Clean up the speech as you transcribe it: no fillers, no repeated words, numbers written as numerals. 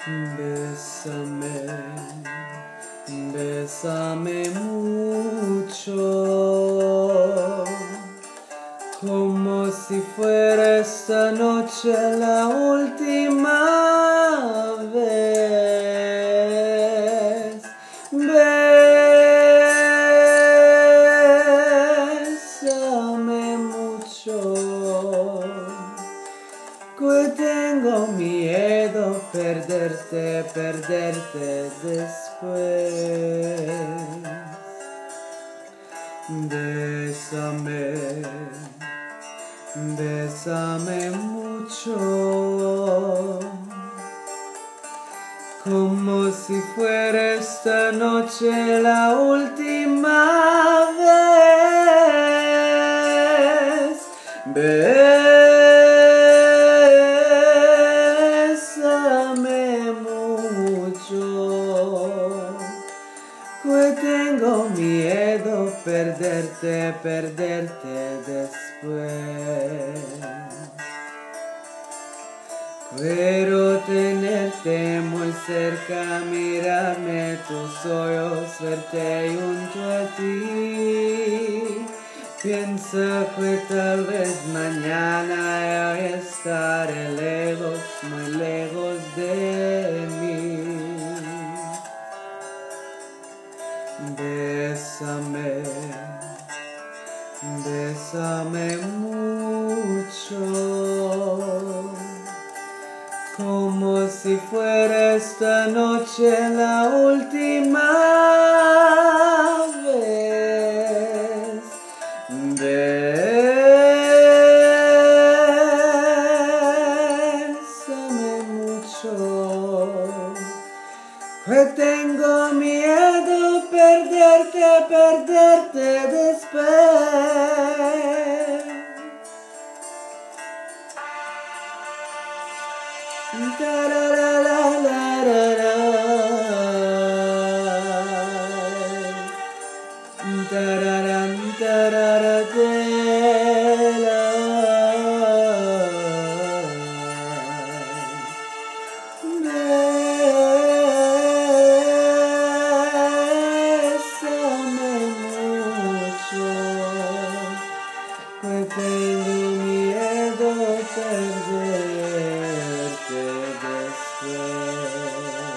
Bésame, bésame mucho, como si fuera esta noche la última vez. Bésame mucho, que tengo miedo perderte después. Bésame, bésame mucho, como si fuera esta noche la última vez. Bésame mucho, que tengo miedo perderte después. Quiero tenerte muy cerca, mirarme tus ojos, verte junto a ti. Piensa que tal vez mañana yo estaré lejos, muy lejos de mí. Bésame, bésame mucho, como si fuera esta noche la última vez. Bésame mucho, que tengo miedo perderte después. Tararararara, tararan, tararatela. Bésame mucho, que tengo miedo perderte después.